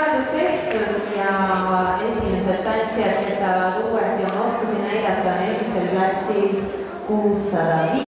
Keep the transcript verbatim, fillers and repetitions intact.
hääldus tehtud ja esimesed tantsijad, kes saavad uuesti oma oskusi näidata, on esimesel platsil kuussada viis.